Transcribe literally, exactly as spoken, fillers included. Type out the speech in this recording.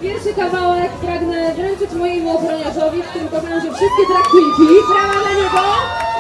Pierwszy kawałek pragnę wręczyć mojemu ochroniarzowi, w którym kochają się wszystkie drag queenki. Brawa dla niego!